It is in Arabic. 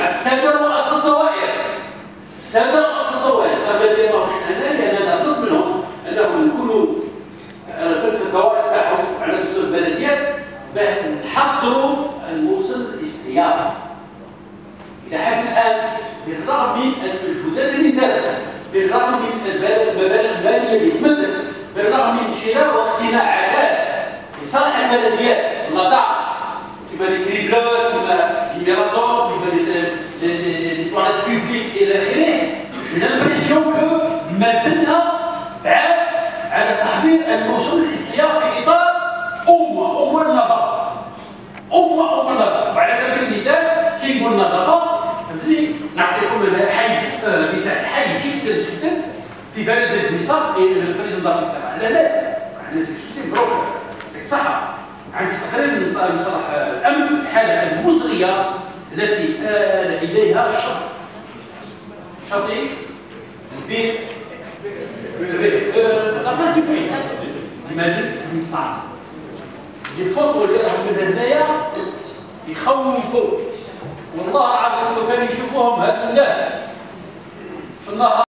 مع الساده رؤساء الدوائر. الساده رؤساء الدوائر الذين ماهوش انا لان انا نطلب منهم انهم يكونوا في الدوائر تاعهم على مستوى البلديات باه نحضروا الموصل الاستياف. الى حد الان بالرغم من المجهودات اللي دارت، بالرغم من المبالغ الماليه اللي تمدت، بالرغم من شراء واقتناعات لصالح البلديات النظام كما لي كريبلوس كما لي ميراتور كما لي تواليت بوبليك الى اخره. جو لامبريسيون كو ما زلنا بعاد على تحضير الموصل الاستياف في اطار أمة النظافة. أمة النظافة. وعلى سبيل المثال كي نقول النظافة فهمتني نعطيكم مثال حي جدا جدا في بلد الدمسار البريزون دار السبعة. لا عندنا سيسوسي بروكر الصحة. عندي تقرير من مصطلح الأمن الحالة المزرية التي آل إليها شرطي البيع الأرض الدفعية لماذا؟ الدمسار. لي فوتو اللي راهم من هنايا يخوفوا والله العظيم لو كانوا يشوفوهم هاد الناس في النهار